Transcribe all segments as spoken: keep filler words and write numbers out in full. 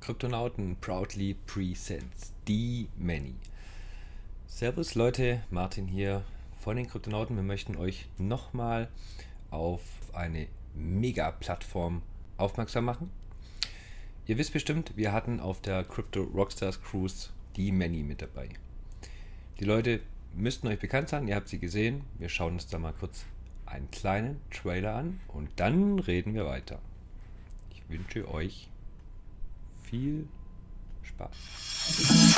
Kryptonauten proudly presents D-Many. Servus Leute, Martin hier von den Kryptonauten. Wir möchten euch nochmal auf eine Mega-Plattform aufmerksam machen. Ihr wisst bestimmt, wir hatten auf der Crypto Rockstars Cruise D-Many mit dabei. Die Leute müssten euch bekannt sein, ihr habt sie gesehen. Wir schauen uns da mal kurz einen kleinen Trailer an und dann reden wir weiter. Ich wünsche euch viel Spaß.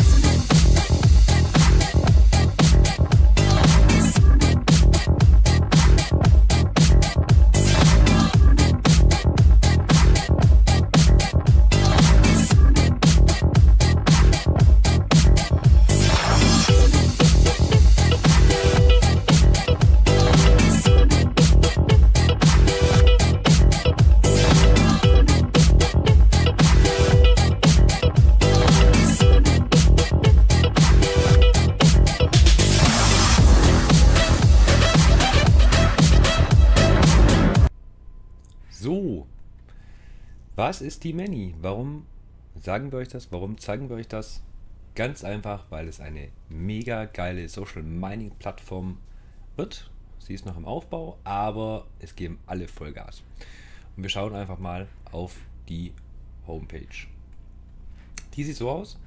So, was ist D-Many? Warum sagen wir euch das? Warum zeigen wir euch das? Ganz einfach, weil es eine mega geile Social Mining Plattform wird. Sie ist noch im Aufbau, aber es geben alle Vollgas. Und wir schauen einfach mal auf die Homepage. Die sieht so aus: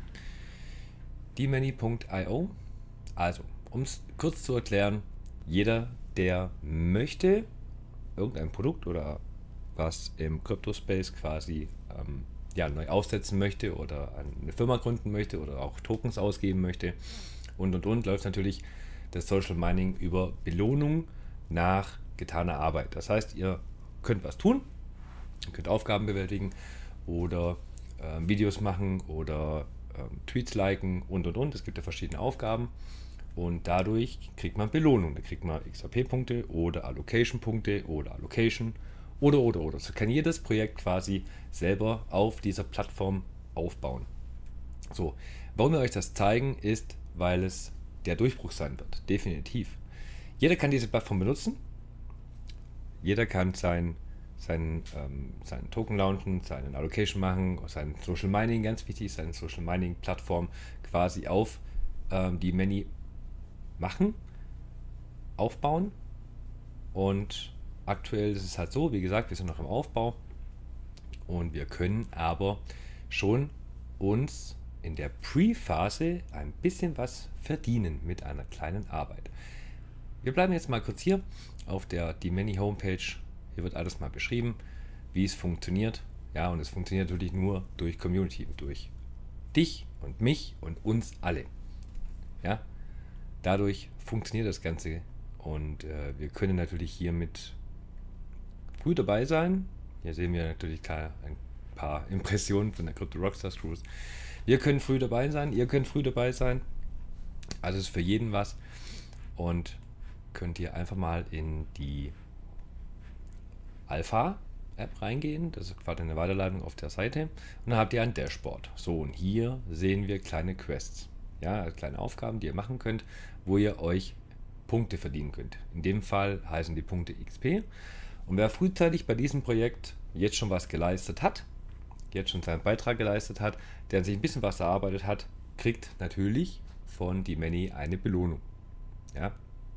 D many punkt i o. Also, um es kurz zu erklären, jeder, der möchte, irgendein Produkt oder was im Crypto-Space quasi ähm, ja, neu aufsetzen möchte oder eine Firma gründen möchte oder auch Tokens ausgeben möchte und und und, läuft natürlich das Social Mining über Belohnung nach getaner Arbeit. Das heißt, ihr könnt was tun, ihr könnt Aufgaben bewältigen oder äh, Videos machen oder äh, Tweets liken und und und. Es gibt ja verschiedene Aufgaben und dadurch kriegt man Belohnung. Da kriegt man X R P-Punkte oder Allocation-Punkte oder Allocation. Oder, oder, oder. So kann jedes Projekt quasi selber auf dieser Plattform aufbauen. So, warum wir euch das zeigen, ist, weil es der Durchbruch sein wird. Definitiv. Jeder kann diese Plattform benutzen. Jeder kann sein, sein, ähm, seinen Token launchen, seinen Allocation machen, sein Social Mining, ganz wichtig, seine Social Mining Plattform quasi auf ähm, D-Many machen, aufbauen. Und aktuell ist es halt so, wie gesagt, wir sind noch im Aufbau und wir können aber schon uns in der Pre-Phase ein bisschen was verdienen mit einer kleinen Arbeit. Wir bleiben jetzt mal kurz hier auf der D-Many Homepage. Hier wird alles mal beschrieben, wie es funktioniert. Ja, und es funktioniert natürlich nur durch Community, durch dich und mich und uns alle. Ja, dadurch funktioniert das Ganze und äh, wir können natürlich hier mit früh dabei sein. Hier sehen wir natürlich klar ein paar Impressionen von der Crypto Rockstars Cruise. Wir können früh dabei sein, ihr könnt früh dabei sein. Also ist für jeden was. Und könnt ihr einfach mal in die Alpha-App reingehen. Das ist quasi eine Weiterleitung auf der Seite. Und dann habt ihr ein Dashboard. So, und hier sehen wir kleine Quests. Ja, kleine Aufgaben, die ihr machen könnt, wo ihr euch Punkte verdienen könnt. In dem Fall heißen die Punkte X P. Und wer frühzeitig bei diesem Projekt jetzt schon was geleistet hat, jetzt schon seinen Beitrag geleistet hat, der sich ein bisschen was erarbeitet hat, kriegt natürlich von D-Many eine Belohnung. Ja.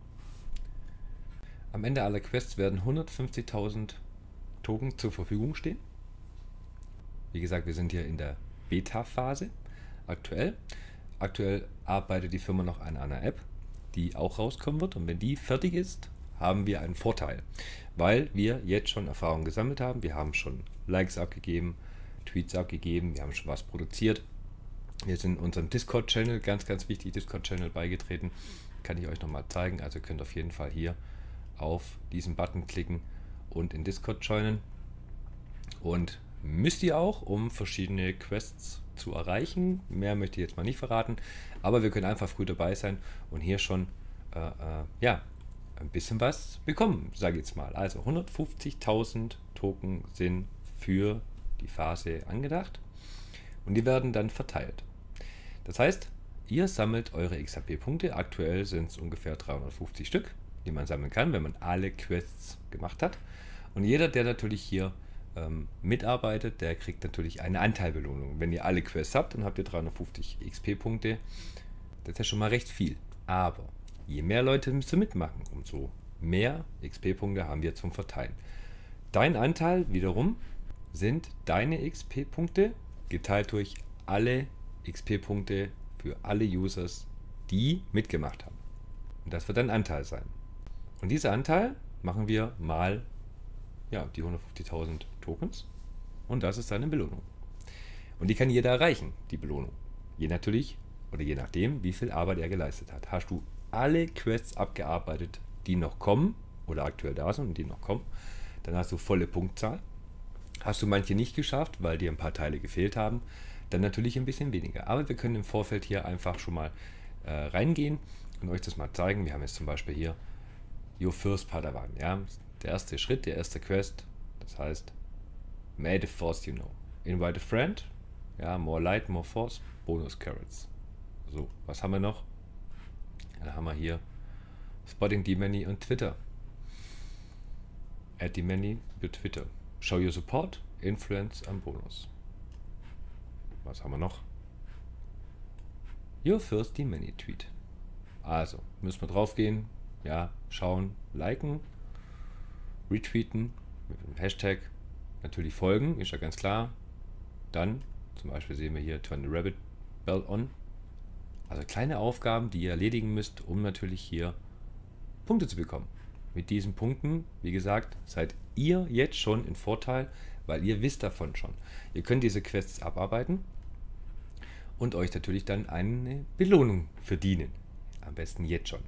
Am Ende aller Quests werden hundertfünfzigtausend Token zur Verfügung stehen. Wie gesagt, wir sind hier in der Beta-Phase aktuell. Aktuell arbeitet die Firma noch an einer App, die auch rauskommen wird. Und wenn die fertig ist, haben wir einen Vorteil, weil wir jetzt schon Erfahrung gesammelt haben. Wir haben schon Likes abgegeben, Tweets abgegeben, wir haben schon was produziert. Wir sind in unserem Discord-Channel, ganz, ganz wichtig, Discord-Channel beigetreten. Kann ich euch nochmal zeigen. Also ihr könnt auf jeden Fall hier auf diesen Button klicken und in Discord joinen. Und müsst ihr auch, um verschiedene Quests zu erreichen. Mehr möchte ich jetzt mal nicht verraten, aber wir können einfach früh dabei sein und hier schon äh, äh, ja, ein bisschen was bekommen, sage ich jetzt mal. Also hundertfünfzigtausend Token sind für die Phase angedacht und die werden dann verteilt. Das heißt, ihr sammelt eure X R P-Punkte. Aktuell sind es ungefähr dreihundertfünfzig Stück, die man sammeln kann, wenn man alle Quests gemacht hat. Und jeder, der natürlich hier ähm, mitarbeitet, der kriegt natürlich eine Anteilbelohnung. Wenn ihr alle Quests habt, dann habt ihr dreihundertfünfzig X P-Punkte. Das ist ja schon mal recht viel. Aber je mehr Leute müsst ihr mitmachen, umso mehr X P-Punkte haben wir zum Verteilen. Dein Anteil wiederum sind deine X P-Punkte geteilt durch alle X P-Punkte für alle Users, die mitgemacht haben. Und das wird dein Anteil sein. Und dieser Anteil machen wir mal ja, die hundertfünfzigtausend Tokens. Und das ist deine Belohnung. Und die kann jeder erreichen, die Belohnung. Je natürlich oder je nachdem, wie viel Arbeit er geleistet hat. Hast du alle Quests abgearbeitet, die noch kommen oder aktuell da sind und die noch kommen, dann hast du volle Punktzahl. Hast du manche nicht geschafft, weil dir ein paar Teile gefehlt haben, dann natürlich ein bisschen weniger. Aber wir können im Vorfeld hier einfach schon mal äh, reingehen und euch das mal zeigen. Wir haben jetzt zum Beispiel hier Your First Padawan. Ja? Der erste Schritt, der erste Quest, das heißt May the Force you know. Invite a friend, ja, more light, more force, bonus carrots. So, was haben wir noch? Dann haben wir hier Spotting D-Many und Twitter. Add D-Many über Twitter. Show your support, Influence am Bonus. Was haben wir noch? Your first D-Many Tweet. Also, müssen wir drauf gehen, ja, schauen, liken, retweeten, mit dem Hashtag, natürlich folgen, ist ja ganz klar. Dann, zum Beispiel sehen wir hier Turn the Rabbit Bell on. Also kleine Aufgaben, die ihr erledigen müsst, um natürlich hier Punkte zu bekommen. Mit diesen Punkten, wie gesagt, seid ihr jetzt schon in Vorteil, weil ihr wisst davon schon. Ihr könnt diese Quests abarbeiten und euch natürlich dann eine Belohnung verdienen. Am besten jetzt schon.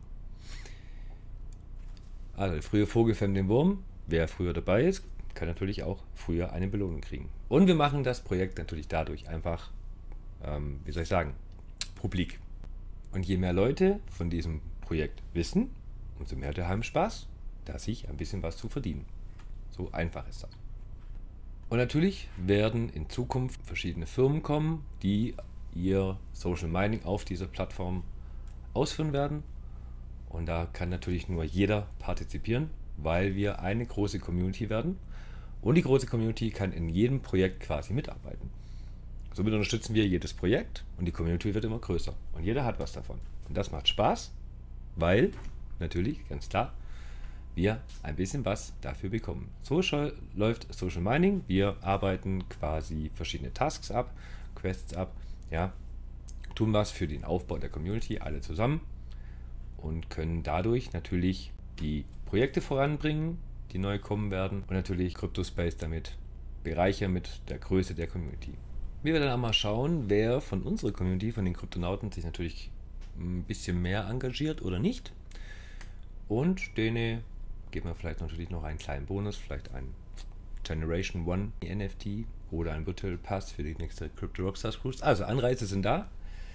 Also der frühe Vogel fängt den Wurm. Wer früher dabei ist, kann natürlich auch früher eine Belohnung kriegen. Und wir machen das Projekt natürlich dadurch einfach, ähm, wie soll ich sagen, publik. Und je mehr Leute von diesem Projekt wissen, umso mehr der haben Spaß, da sich ein bisschen was zu verdienen. So einfach ist das. Und natürlich werden in Zukunft verschiedene Firmen kommen, die ihr Social Mining auf dieser Plattform ausführen werden. Und da kann natürlich nur jeder partizipieren, weil wir eine große Community werden. Und die große Community kann in jedem Projekt quasi mitarbeiten. Somit unterstützen wir jedes Projekt und die Community wird immer größer. Und jeder hat was davon. Und das macht Spaß, weil natürlich, ganz klar, wir ein bisschen was dafür bekommen. So läuft Social Mining. Wir arbeiten quasi verschiedene Tasks ab, Quests ab, ja, tun was für den Aufbau der Community, alle zusammen und können dadurch natürlich die Projekte voranbringen, die neu kommen werden und natürlich CryptoSpace damit bereichern mit der Größe der Community. Wir werden dann mal schauen, wer von unserer Community, von den Kryptonauten, sich natürlich ein bisschen mehr engagiert oder nicht. Und denen geben wir vielleicht natürlich noch einen kleinen Bonus, vielleicht ein Generation One N F T oder ein Virtual Pass für die nächste Crypto Rockstars Cruise. Also Anreize sind da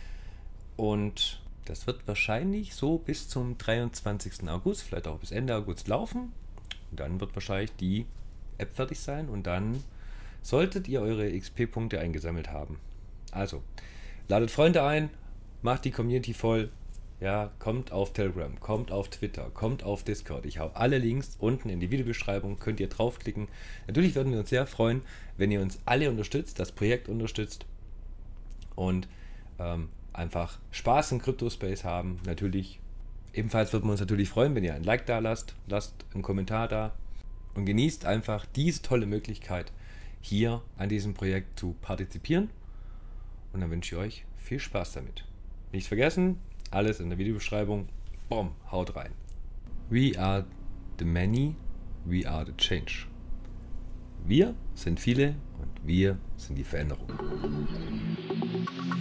und das wird wahrscheinlich so bis zum dreiundzwanzigsten August, vielleicht auch bis Ende August laufen. Und dann wird wahrscheinlich die App fertig sein und dann solltet ihr eure X P-Punkte eingesammelt haben. Also, ladet Freunde ein, macht die Community voll, ja, kommt auf Telegram, kommt auf Twitter, kommt auf Discord. Ich hau alle Links unten in die Videobeschreibung, könnt ihr draufklicken. Natürlich würden wir uns sehr freuen, wenn ihr uns alle unterstützt, das Projekt unterstützt und ähm, einfach Spaß in CryptoSpace haben. Natürlich, ebenfalls würden wir uns natürlich freuen, wenn ihr ein Like da lasst, lasst einen Kommentar da und genießt einfach diese tolle Möglichkeit, hier an diesem Projekt zu partizipieren. Und dann wünsche ich euch viel Spaß damit. Nicht vergessen, alles in der Videobeschreibung. Boom, haut rein. We are the many, we are the change. Wir sind viele und wir sind die Veränderung.